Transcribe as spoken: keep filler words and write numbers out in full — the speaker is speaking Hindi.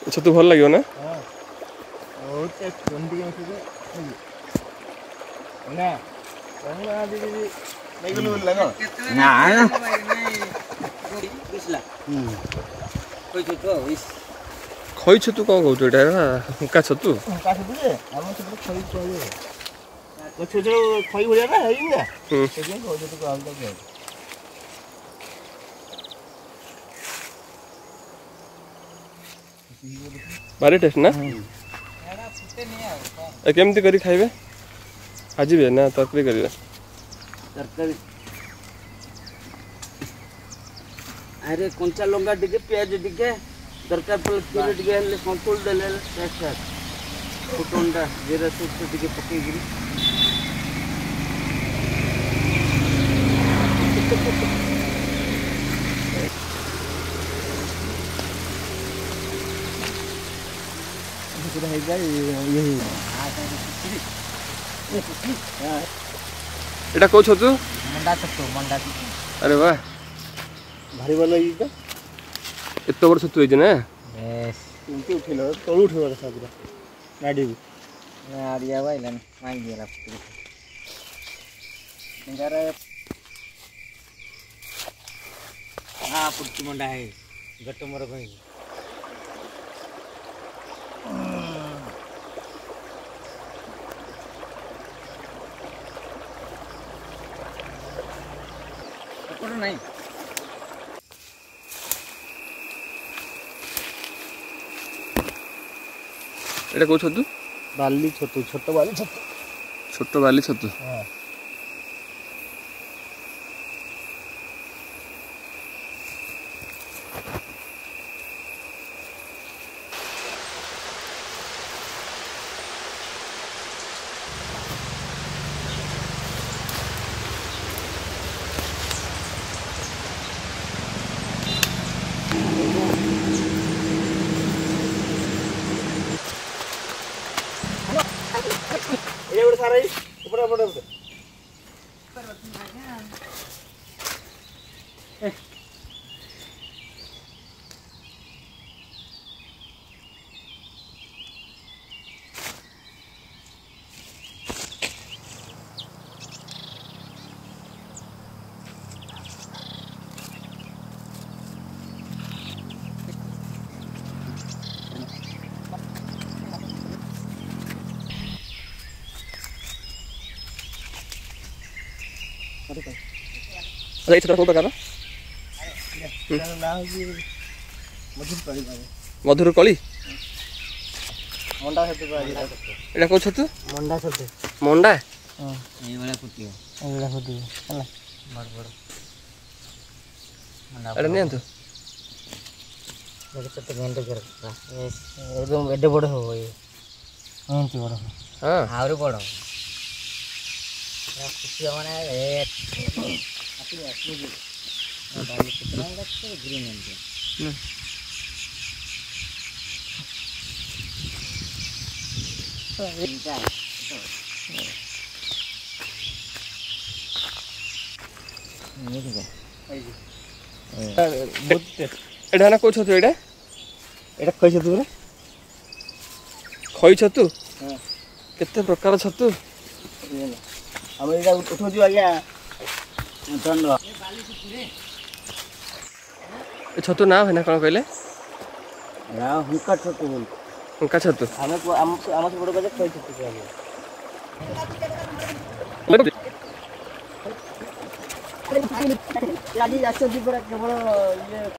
छतु भल लगे ना खई छतु कौन कौच का छतु खई भलिया ना भारी टेस्ट ना केमती करी खाइबे भाजबे ना तरकारी करिवे तरकारी अरे कंचा लंका टिके प्याज टिके दरकार पड़े तेल टिके हेले कंट्रोल देले टेस्ट है फुटंडा जीरा सूप टिके पके गिरी है यही एटा को छतु मंडा छतु मंडा अरे वाह भारी भल लगी का एत बड़ छतु है ना यस इनके उठेलो तळु उठेलो था पूरा गाड़ी भी ना आरिया भाईलन मांग दिया इंगारे हां पुट्टी मंडा है गट्टो मोर भाई नहीं एटा को छतु बाली छतु छोट बाली छतु छोट बाली छतु हां ये बड़ा सारा ही ऊपर ऊपर ऊपर अरे इतना को प्रकार मधुर कली मंडा छतु एटा को छतु मंडा छतु मंडा हां ये वाला कुटियो ये वाला छतु हला बड़ बड़ मंडा एटा नहीं तो मेरे छतु घंटे कर एकदम एडे बड़ हो ये एंती बड़ हां आउर बड़ या कुटियो माने ए आसी आसी डाली कितना लगता है ग्रीन एंड एटा ना को छतु एटा एटा खई छतु रे खई छतु हां केते प्रकार छतु हम एटा उठो जो आज्ञा दंड ए छतु ना है ना कोन कहले या हुंका छतु बोल हुंका छतु हमें हम हम से बड़ बजे खई छतु के राजी जास्त दी पर केवल ये